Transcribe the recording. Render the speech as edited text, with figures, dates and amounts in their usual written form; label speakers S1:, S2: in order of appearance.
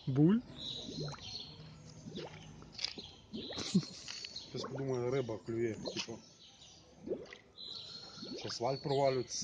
S1: Буль?
S2: Сейчас подумаю, рыба клюет, типа. Сейчас валь провалится.